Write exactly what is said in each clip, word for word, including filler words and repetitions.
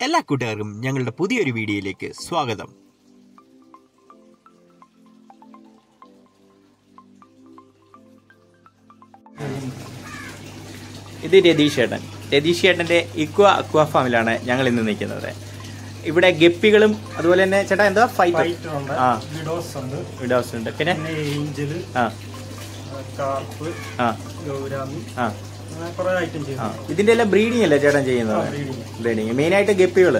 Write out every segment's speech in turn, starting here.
എല്ലാ കൂട്ടുകാർക്കും ഞങ്ങളുടെ പുതിയൊരു വീഡിയോയിലേക്ക് സ്വാഗതം. ഇത് രതീഷ് ചേട്ടൻ. രതീഷ് ചേട്ടൻ്റെ ഇക്വ അക്വ ഫാമിലാണ് ഞങ്ങൾ ഇന്ന് നിൽക്കുന്നത്. ഇവിടെ ഗപ്പികളും അതുപോലെ തന്നെ ചേട്ടാ എന്താ ഫൈറ്റർ ആ വിഡോസ് ഉണ്ട്, പിന്നെ ആ ആ ആ ഇതിന്റെ എല്ലാം ബ്രീഡിംഗ് അല്ലേ ചേട്ടൻ ചെയ്യുന്നത്? ബ്രീഡിങ് മെയിനായിട്ട് ഗപ്പികൾ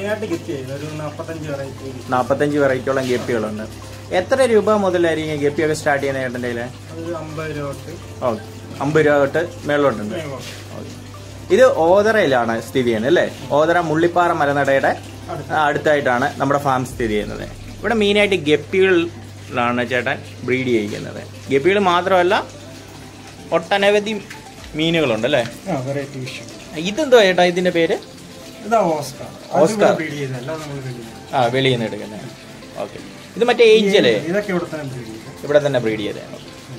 നാപ്പത്തഞ്ച് വെറൈറ്റിയോളം ഗപ്പികളുണ്ട്. എത്ര രൂപ മുതലായിരിക്കും ഗപ്പിയൊക്കെ സ്റ്റാർട്ട് ചെയ്യുന്ന ചേട്ടൻ്റെ കയ്യില്? ഓക്കെ, അമ്പത് രൂപ തൊട്ട് മേളിലോട്ടുണ്ട്. ഇത് ഓതറയിലാണ് സ്ഥിതി ചെയ്യുന്നത് അല്ലേ? ഓതറ മുള്ളിപ്പാറ മലനടയുടെ അടുത്തായിട്ടാണ് നമ്മുടെ ഫാം സ്ഥിതി ചെയ്യുന്നത്. ഇവിടെ മെയിനായിട്ട് ഗപ്പികളിലാണ് ചേട്ടൻ ബ്രീഡ് ചെയ്യിക്കുന്നത്. ഗപ്പികൾ മാത്രമല്ല ഒട്ടനവധി മീനുകളുണ്ട് അല്ലേ? ഇതെന്തോ ചേട്ടാ ഇതിന്റെ പേര്? ഓസ്കാർ. ആ വെളിയിൽ നിന്ന് എടുക്കുന്നത്. ഓക്കെ, ഇത് മറ്റേ ഏഞ്ചലേ ഇവിടെ തന്നെ ബ്രീഡ് ചെയ്തതാണ്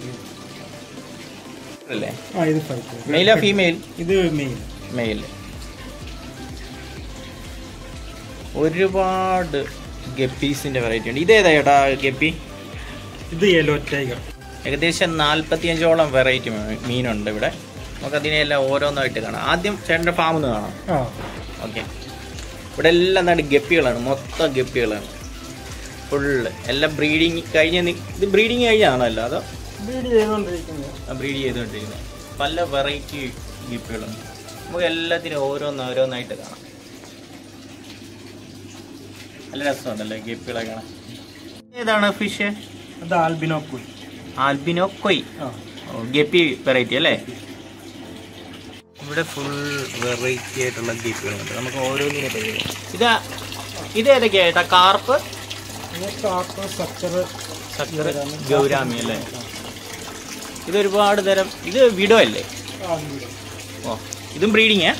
അല്ലേ? മെയിലാ ഫീമെയിൽ? ഇത് മെയിൽ. ഒരുപാട് ഗപ്പീസിന്റെ വെറൈറ്റി ഉണ്ട്. ഇതേതാ ചേട്ടാ ഗപ്പി? ഇത് യെല്ലോ ടൈഗർ. ഏകദേശം നാല്പത്തിയഞ്ചോളം വെറൈറ്റി മീനുണ്ട് ഇവിടെ. നമുക്ക് അതിനെല്ലാം ഓരോന്നായിട്ട് കാണാം. ആദ്യം ചേട്ടൻ്റെ ഫാമിൽ നിന്ന് കാണാം. ഓക്കെ, ഇവിടെ എല്ലാം എന്താണ് ഗപ്പികളാണ്, മൊത്തം ഗപ്പികളാണ് ഫുള്ള്. എല്ലാം ബ്രീഡിങ് കഴിഞ്ഞ ഇത് ബ്രീഡിങ് കഴിഞ്ഞാണോ അല്ല അതോ ബ്രീഡ് ചെയ്തുകൊണ്ടിരിക്കുന്നത്? ബ്രീഡ് ചെയ്തുകൊണ്ടിരിക്കുന്നത് പല വെറൈറ്റി ഗപ്പികളുണ്ട്. നമുക്ക് എല്ലാത്തിനും ഓരോന്ന് ഓരോന്നായിട്ട് കാണാം. നല്ല രസമുണ്ടല്ലേ ഗപ്പികളെ കാണാൻ. ഏതാണ് ഫിഷ്? അത് ആൽബിനോക്കൊയ്. ആൽബിനോക്കൊയ് ഗപ്പി വെറൈറ്റി അല്ലേ? ഇവിടെ ഫുൾ വെറൈറ്റി ആയിട്ടുള്ള ഗപ്പികളുണ്ട്. നമുക്ക് ഓരോന്നിനെ പറ്റി ഇതാ ഇത് ഏതൊക്കെയായിട്ടാ? കാർപ്പ്, സക്കർ, ഗൗരാമി അല്ലേ? ഇതൊരുപാട് തരം. ഇത് വിഡോ അല്ലേ? ഓ, ഇതും ബ്രീഡിങ്ങാ?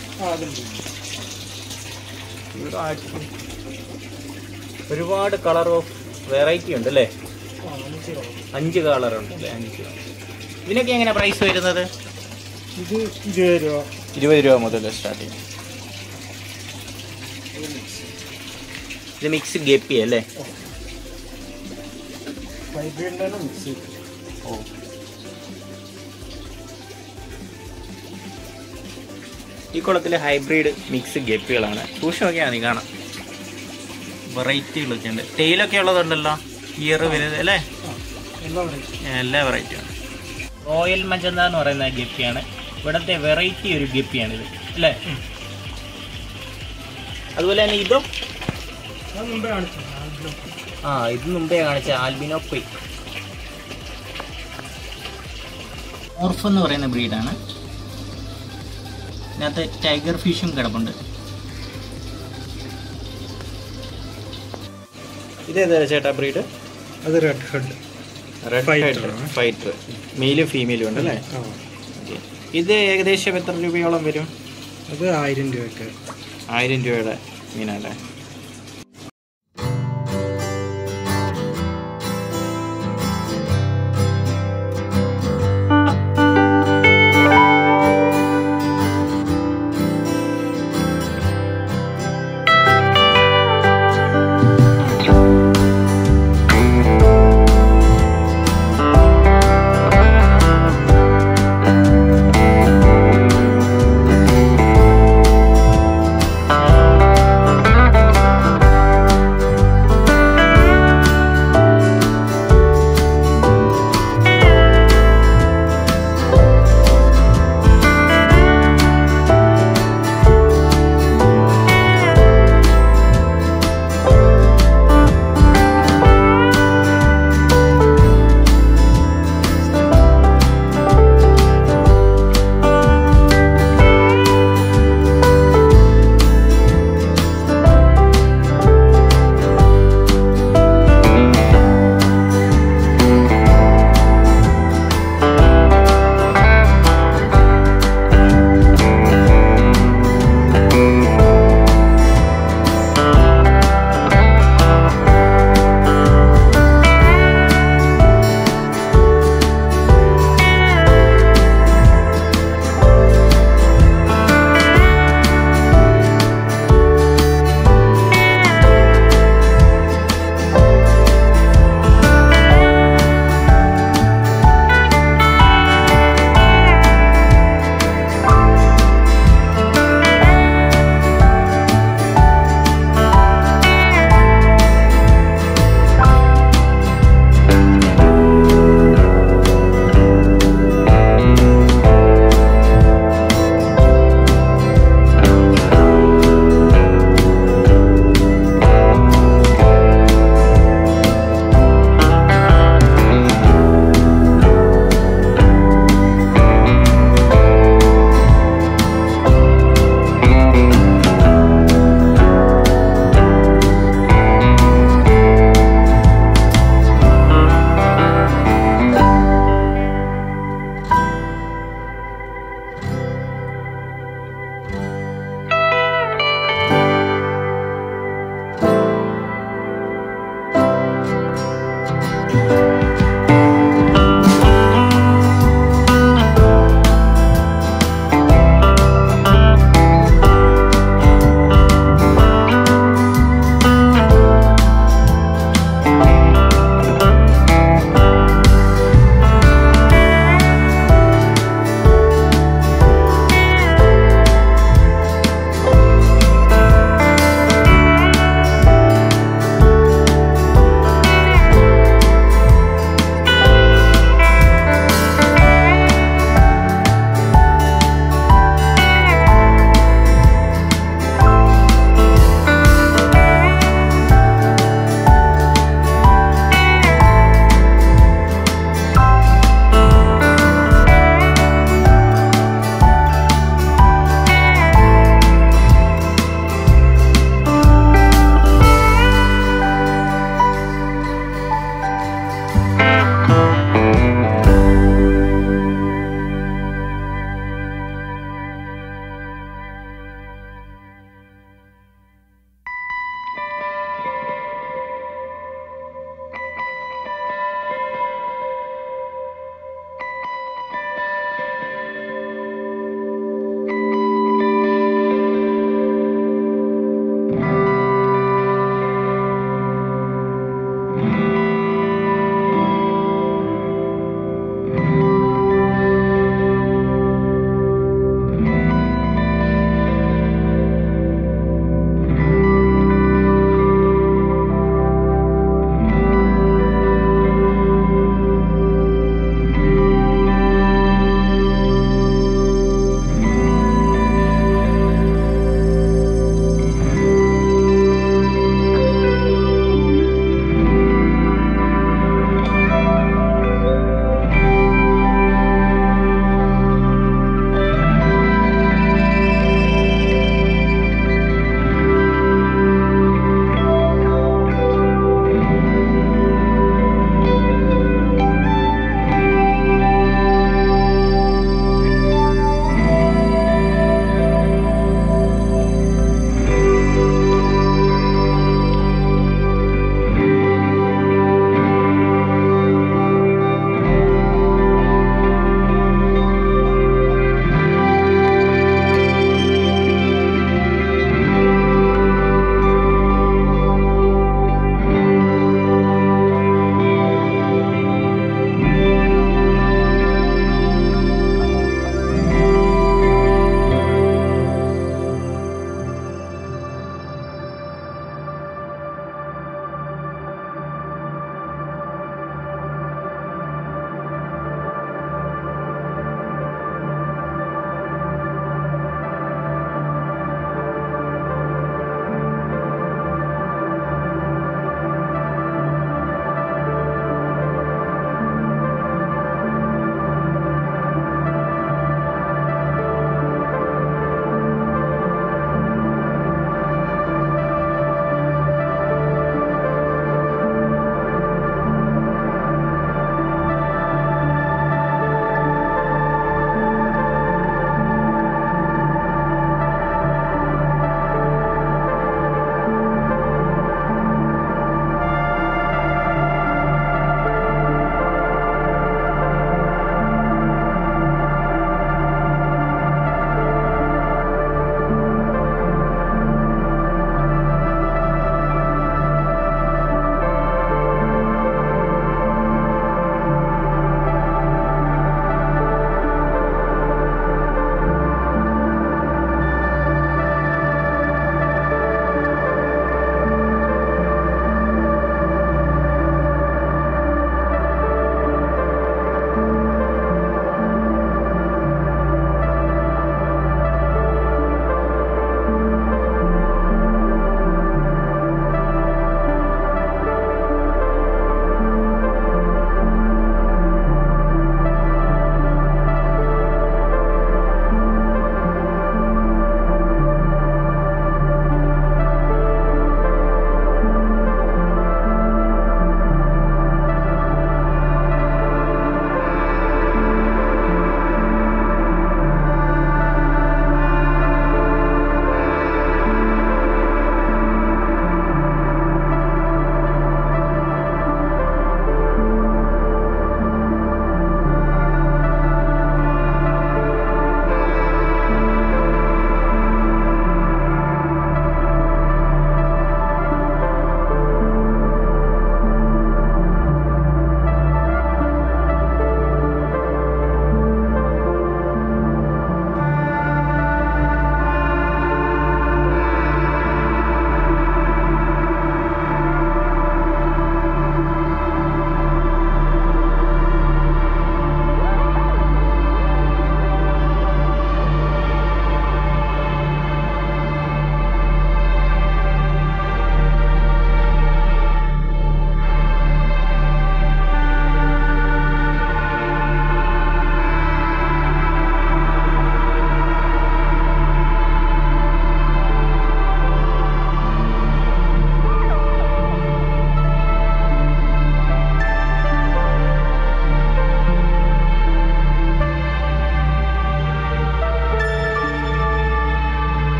ഒരുപാട് കളർ ഓഫ് വെറൈറ്റി ഉണ്ട് അല്ലേ? അഞ്ച് കളറുണ്ട് അല്ലേ? അഞ്ച്. ഇതിനൊക്കെ എങ്ങനെ പ്രൈസ് വരുന്നത്? ഇത് ഇരുപത് രൂപ ഇരുപത് രൂപ മുതൽ സ്റ്റാർട്ട് ചെയ്യും. ഇത് മിക്സ് ഗപ്പി അല്ലേ? ഓ, ഈ കുളത്തിലെ ഹൈബ്രിഡ് മിക്സ് ഗപ്പികളാണ്. സൂക്ഷ്മൊക്കെയാണ് നീ കാണാം. വെറൈറ്റികളൊക്കെ ഉണ്ട്. ടെയിലൊക്കെ ഉള്ളതുണ്ടല്ലോ, ഇയർ വരുന്നത് അല്ലേ? എല്ലാ വെറൈറ്റിയാണ്. റോയൽ മജന്ത എന്ന് പറയുന്ന ഗപ്പിയാണ് ഇവിടുത്തെ വെറൈറ്റി ഒരു ഗപ്പിയാണിത് അല്ലേ? അതുപോലെ തന്നെ ഇതും ആ ഇത് മുമ്പേ കാണിച്ച ആൽബിനോക്കൊയ്. ഓർഫ് എന്ന് പറയുന്ന ബ്രീഡാണ്. ഇതിനകത്ത് ടൈഗർ ഫിഷും കിടപ്പുണ്ട്. ഇതേതാ ചേട്ടാ ബ്രീഡ്? അത് റെഡ് ഹെഡ്. റെഡ് ഫൈറ്റർ മെയിലും ഫീമെയിലും ഉണ്ട് അല്ലേ? ഇത് ഏകദേശം എത്ര രൂപയോളം വരും? അത് ആയിരം രൂപയ്ക്ക്. ആയിരം രൂപയുടെ മീനല്ലേ?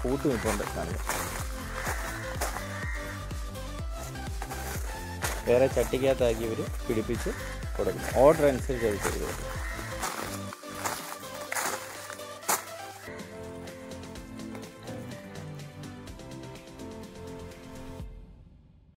പൂത്ത് നിൽപ്പുണ്ട് കാണിക്കാം. വേറെ ചട്ടിക്കകത്താക്കി ഇവർ പിടിപ്പിച്ച് കൊടുക്കും. ഓർഡർ അനുസരിച്ച് അത് ചെയ്ത് കൊടുക്കും.